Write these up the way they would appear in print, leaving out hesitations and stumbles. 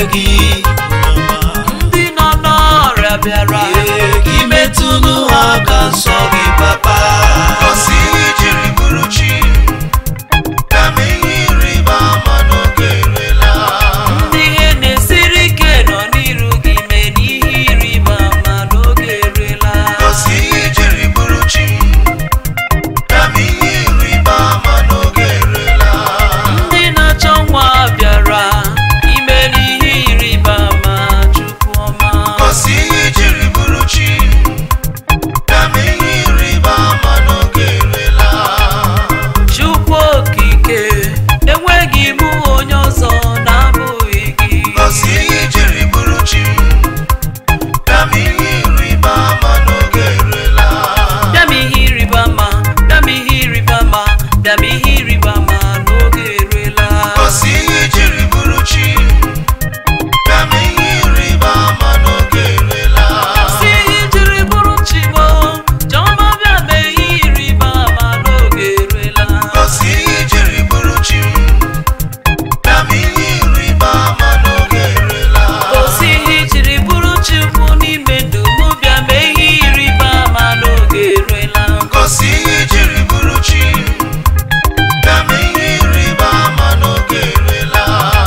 gị ndị nọ n'ọrịa bịara gị metụnụ ha aka nsọ gị papa gosi ijiri bụrụ chi ka m ihe ịrịba ama n'oge erela ndị ihe na-esiri ike nọ n'iru gị mee n'ihe ịrịba ama n'oge erela gosi ijiri bụrụ chi ka m ihe ịrịba ama n'oge erela ndị na-achọ nwa bịara ime n'ihe ịrịba ama Chukwu ọma gosi ijiri bụrụ chi ka m ihe ịrịba ama n'oge erela Chukwu okike enweghị mụ onye ọzọ na-abụghị gị gosi ijiri bụrụ chi ka m ihe ịrịba ama n'oge erela bịa m ihe ịrịba ama bịa m ihe ịrịba ama bịa m ihe ịrịba ama n'oge erela gosi ijiri bụrụ chi ka m ihe ịrịba ama n'oge erela si ijiri bụrụ chimo chọma bịa mee ihe ịrịba ama n'oge erela gosi ijiri bụrụ chi ka m ihe ịrịba ama n'oge erela gosi ihe ijiri bụrụ Chukwu n'ime ndụ m bịa mee ihe ịrịba ama n'oge erela gosi ijiri bụrụ chi ka m ihe ịrịba ama n'oge erela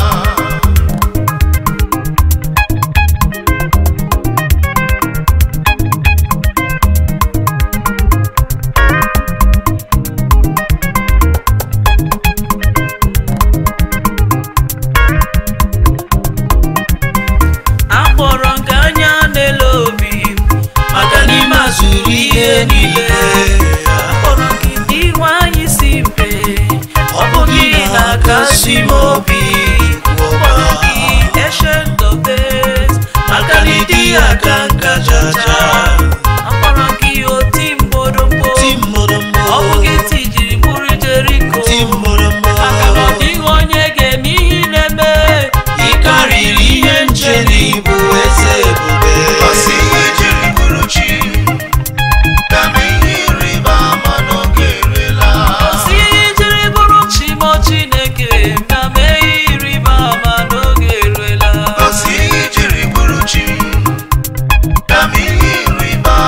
akpọrọ nke anya n'elu obi maka n'ime azụrụ ihe niile akpọrọ gị n'ihu anyị si mpe ọ bụ gị na-akasi m obi akpọrọ gị ancient of days maka na ịdị aka nka jaja akpọrọ gị oti mgboromgbo ti mgbọrọmgbọ ọ bụ gị tijiri bụrụ Jeriko ti mgbọrọmgbọ maka na ọ dịghị onye ga-eme ihe na-eme ị karịrị ihe nche na ịbụ eze ebube gosi ijiri bụrụ chi ka m ihe ịrịba ama n'oge erela gosi ijiri bụrụ Chimo Chineke bịa mee ihe ịrịba ama n'oge erela gosi ijiri bụrụ chi ka m ihe ịrịba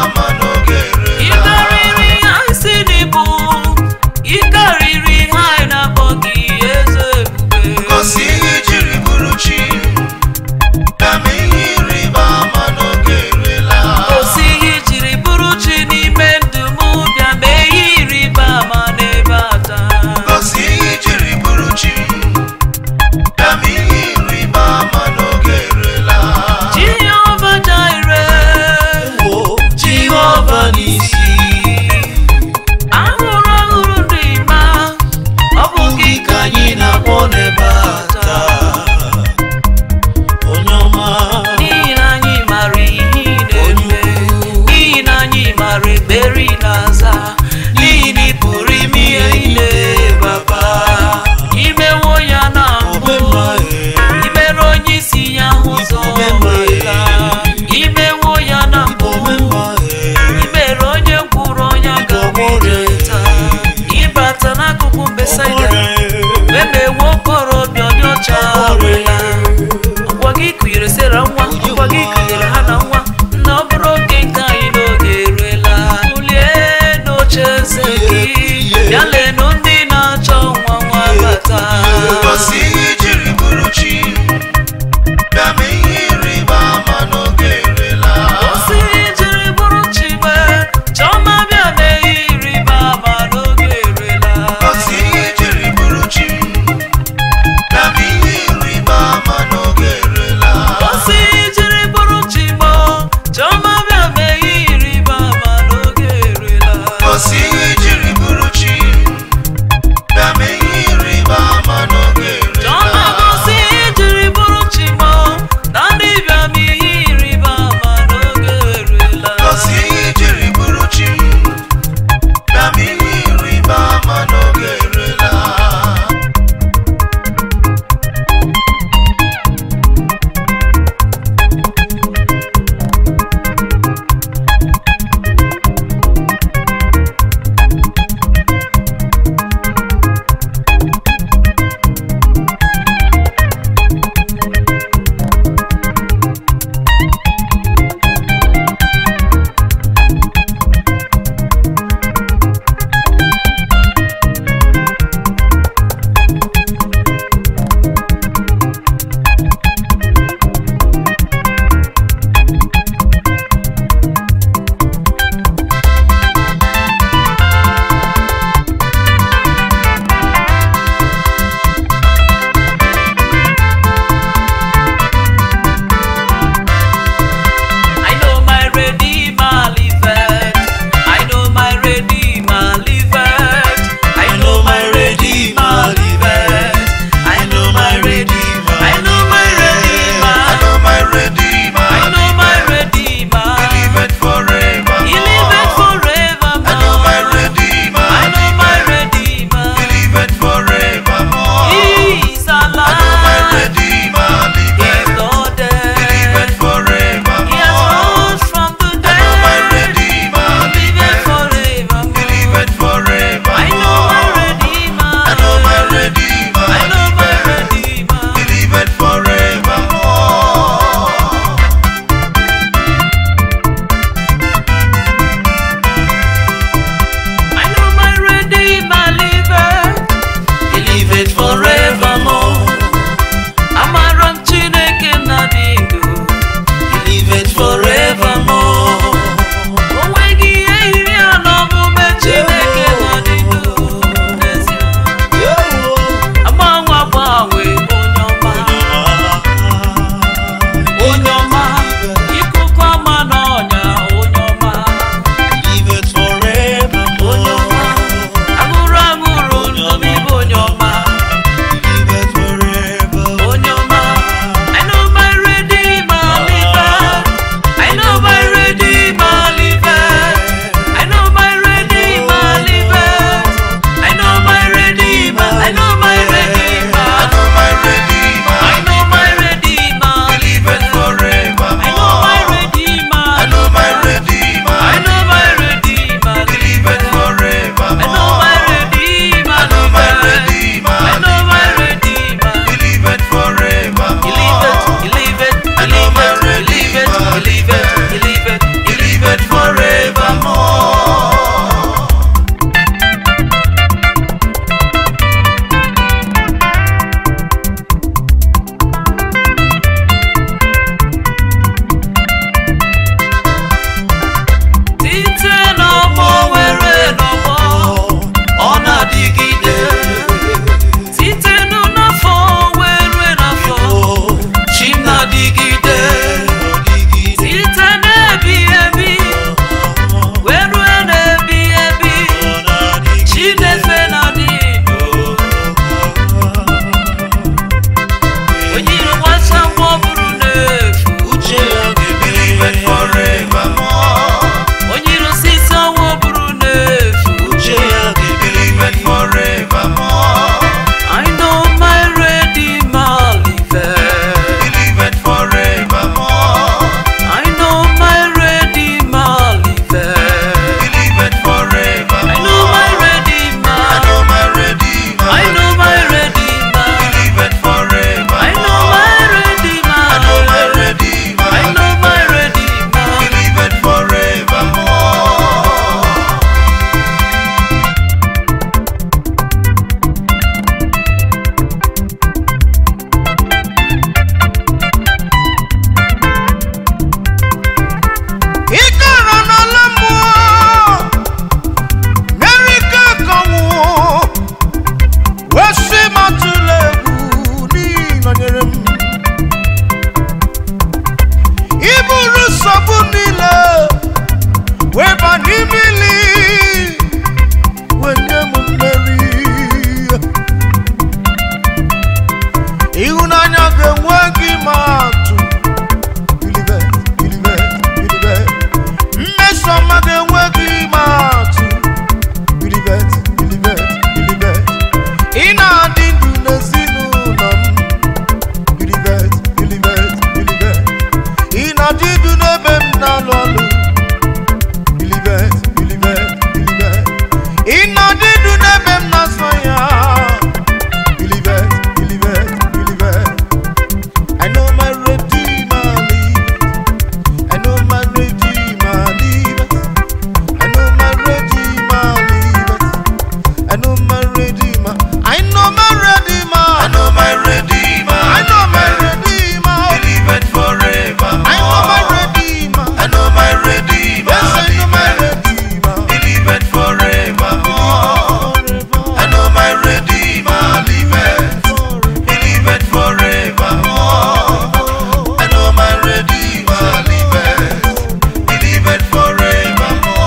ga-enweghị matụ. Believe it, believe it, believe it. Mmesoma ga-enweghị matụ. Believe it, believe it, believe it. Ị na-adị ndụ n'ezinụlọ m. Believe it, believe it, believe it. Ị na-adị ndụ n'ebe m na-alụ ọlụ. Believe it, believe it, believe it. Ị na-adị ndụ n'ebe m na-asọ ya. Believe it, believe it, believe it. I know my Redeemer lives. I know my Redeemer lives. I know my Redeemer lives. I know my Redeemer. I know my Redeemer. I know my Redeemer. I know my Redeemer. Believe it forever. I know my Redeemer. I know my Redeemer. Yes, I know my Redeemer. Believe it forever. I know my Redeemer. Believe it. Believe it forever. I know my Redeemer. Believe it. Believe it forever.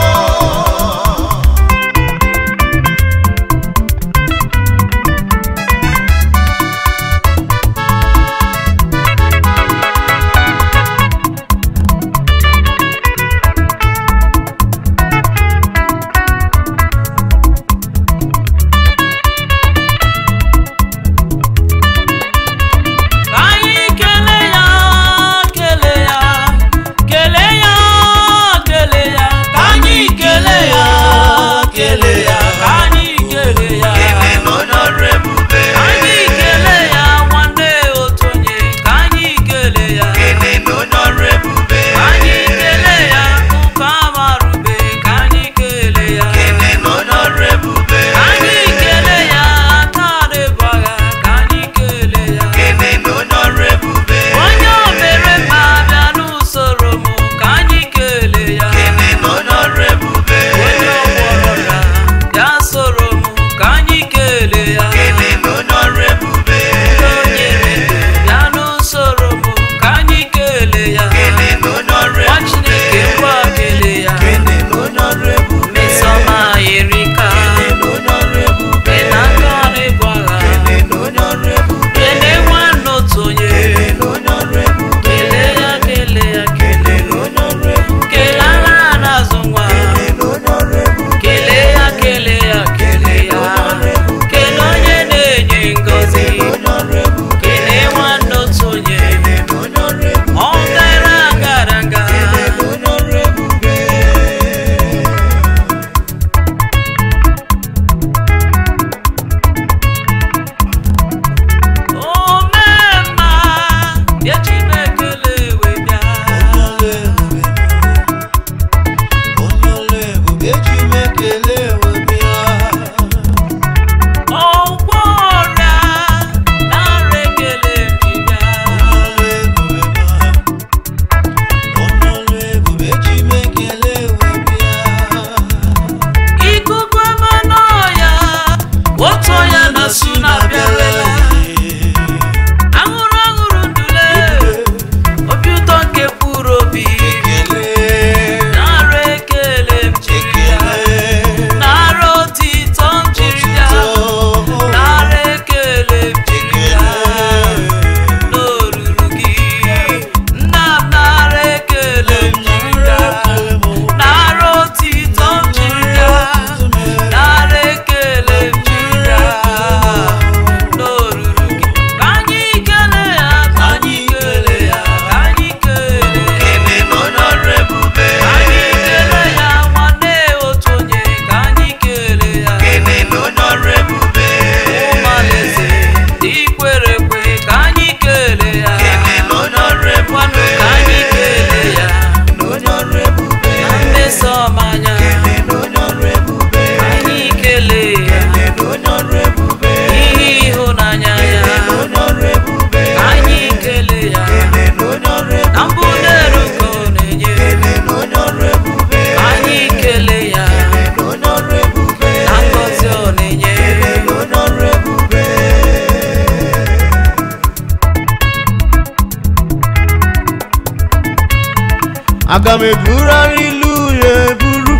Aga m eburu hallelujah eburu,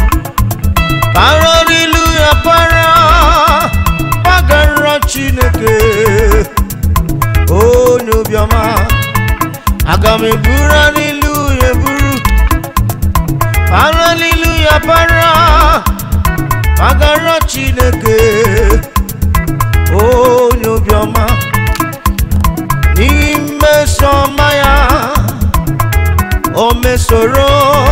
para hallelujah para, gbagara Chineke onye obi obiọma aga m eburu haleluya eburu haleluya para agara Chineke onye obiọma n'ime sọma ya o mesoro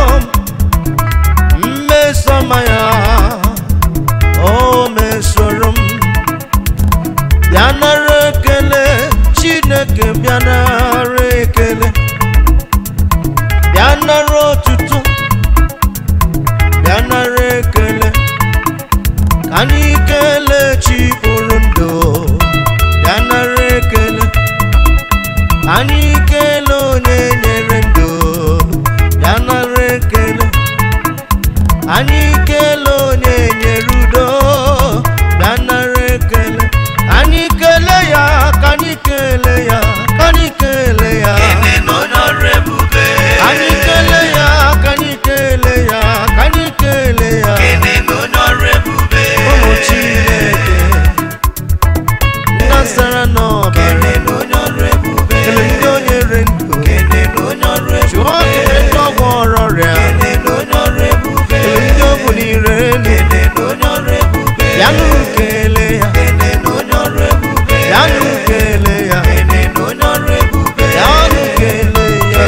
mmesoma ya o mesoro m bịa nara ekele Chineke bịa nara ekele bịa nara otuto bịa nara ekele ka anyị kelee Chi kpụrụ ndụ bịa nara ekele anyị kelee onye nyere ndụ bịa nara ekele anyị kelee onye nyere udo bịa nara ekele anyị kelee ya ka anyị kelee ya ka anyị kelee ya anyị kelee ya ka anyị kelee ya ka anyị kelee ya ụmụ Chineke ndasara n'ọbara kele ndị onye re ndụ chụọ kele ndị ọgwụ ọrịa kele ndị ọgwụ n'ire elu bịanụ kele ya bịanụ kele ya bịanụ kele ya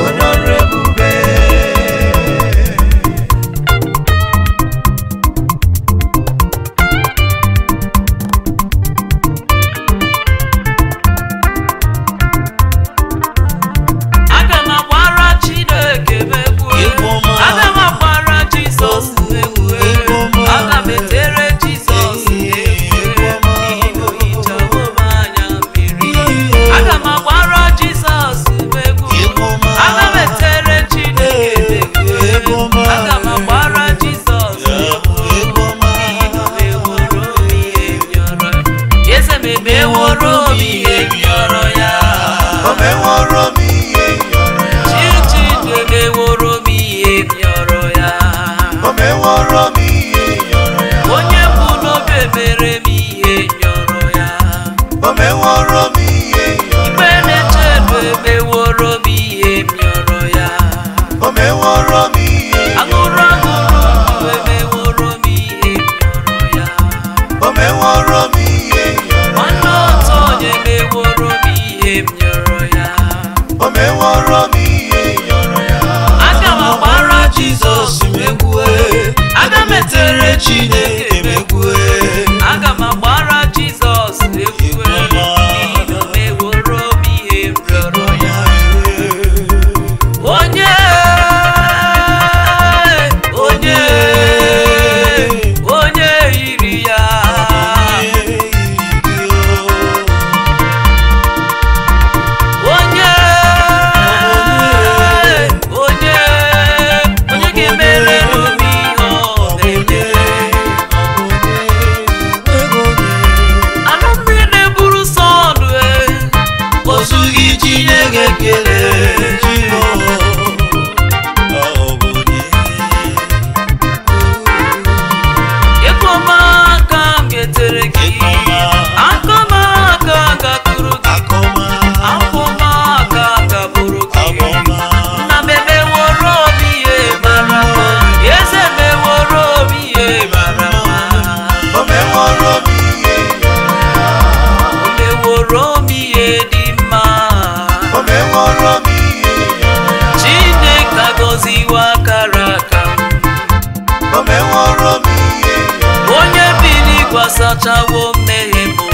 Sachawo mmehie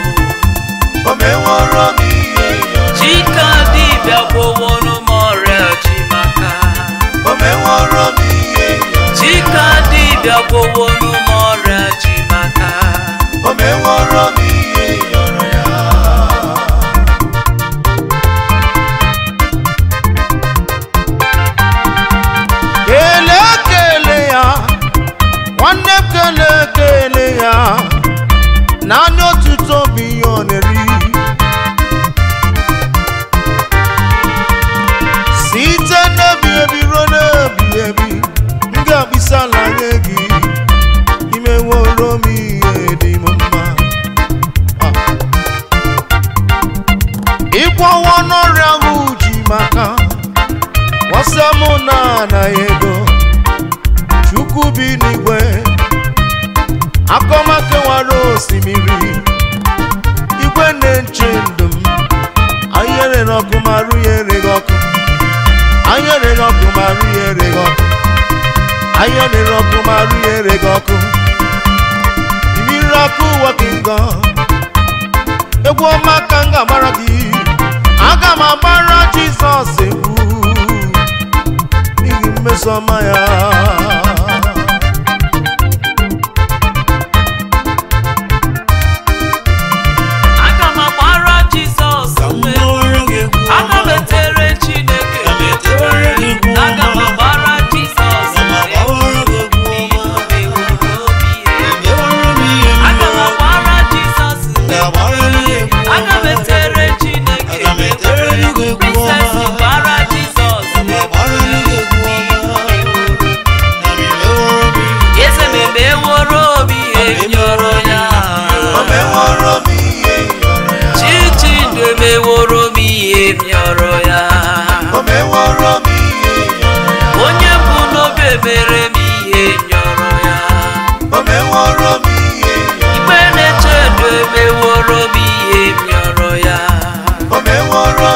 Chika dibịa gwọwọnụ m ọrịa ji maka Chika dibịa gwọwọnụ m ọrịa ji maka kele ya nwanne kele ya naanị otuto bụ ihe ọ na-eri site n'ebi ebi ruo n'ebi ebi ndị akpịsị ala nye gị na-anaghị ego Chukwu bi n'igwe akọma kewara osimiri igwe na-eche ndụ m anyere n'ọkụ ma arụ ya ereghị ọkụ anyere n'ọkụ ma arụ ya ereghị ọkụ anyere n'ọkụ ma arụ ya ereghị ọkụ miracle working God egwu ọma ka m ga-agbara gị aga m agbara Jizọs egwu n'ihi mmeso ọma ya aga m agbara Jizọs aga m etere Chineke aga m agbara Jizọs aga m agbara Jizọs aga m etere Chineke Princess gbara Jizọs eze m emeworo m ihe nyọrọ ya Chichindu emeworo m ihe nyọrọ ya onye bụ n'obi emere m ihe nyọrọ ya igbe na-eche ndụ emeworo m ihe nyọrọ ya